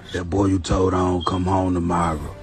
That boy you told I don't come home tomorrow.